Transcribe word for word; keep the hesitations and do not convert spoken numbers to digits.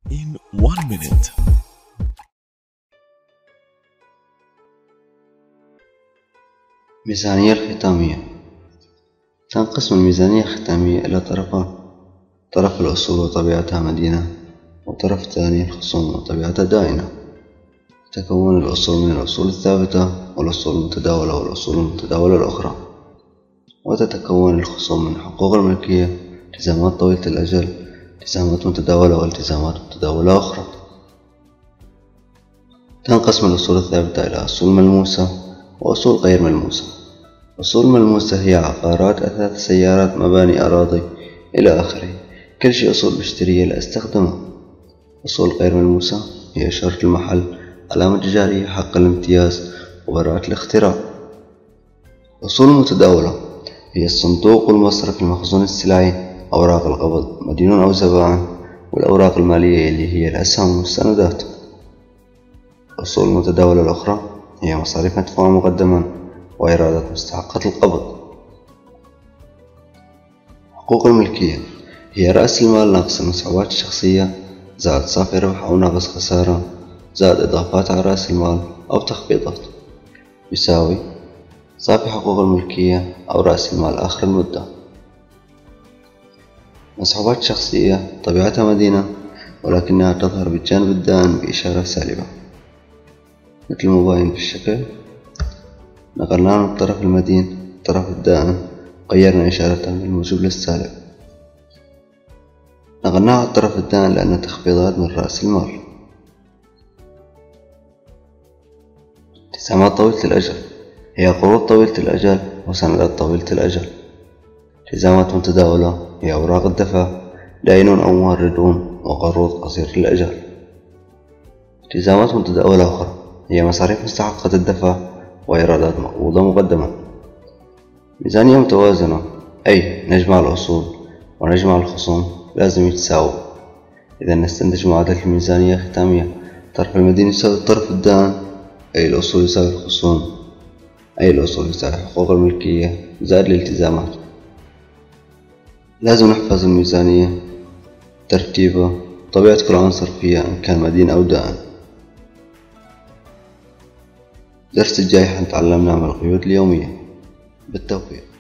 in one minute. ميزانية الختامية. تنقسم الميزانية الختامية إلى طرفان: طرف الأصول وطبيعتها مدينة، وطرف ثاني الخصوم وطبيعتها دائنة. تتكون الأصول من الأصول الثابتة والأصول المتداولة والأصول المتداولة الأخرى، وتتكون الخصوم من حقوق الملكية، التزامات طويلة الأجل، التزامات متداولة والتزامات متداولة أخرى. تنقسم الأصول الثابتة إلى أصول ملموسة وأصول غير ملموسة. أصول ملموسة هي عقارات، أثاث، سيارات، مباني، أراضي إلى آخره، كل شيء أصول بشتريها لأستخدمها. أصول غير ملموسة هي شرط المحل، علامة تجارية، حق الامتياز، وبراءة الاختراع. أصول متداولة هي الصندوق والمصرف، المخزون السلعي، أوراق القبض، مدينون أو زبائن، والأوراق المالية اللي هي الأسهم والمستندات. الأصول المتداولة الأخرى هي مصاريف مدفوعة مقدما وإيرادات مستحقات القبض. حقوق الملكية هي رأس المال ناقص المسحوبات الشخصية زائد صافي ربح أو ناقص خسارة زائد إضافات على رأس المال أو تخفيضات، يساوي صافي حقوق الملكية أو رأس المال آخر المدة. مسحوبات شخصية طبيعتها مدينة، ولكنها تظهر بالجانب الدائن بإشارة سالبة، مثل المباين في الشكل. نقلناه من الطرف المدين الطرف الدائن، غيرنا إشارته من الموجب للسالب. نقلناه على الطرف الدائن لأن تخفيضات من رأس المال. التزامات طويلة الأجل هي قروض طويلة الأجل وسندات طويلة الأجل. التزامات متداولة هي أوراق الدفع، دائنون أو موردون، وقروض قصيرة الأجل. التزامات متداولة أخرى هي مصاريف مستحقة الدفع وإيرادات مقبوضة مقدما. ميزانية متوازنة أي نجمع الأصول ونجمع الخصوم لازم يتساووا. إذا نستنتج معادلة الميزانية الختامية: الطرف المدين يساوي الطرف الدائن، أي الأصول يساوي الخصوم، أي الأصول يساوي حقوق الملكية زائد الالتزامات. لازم نحفظ الميزانية، ترتيبها، طبيعة كل عنصر فيها إن كان مدين أو دائن. الدرس الجاي حنتعلم نعمل القيود اليومية. بالتوفيق.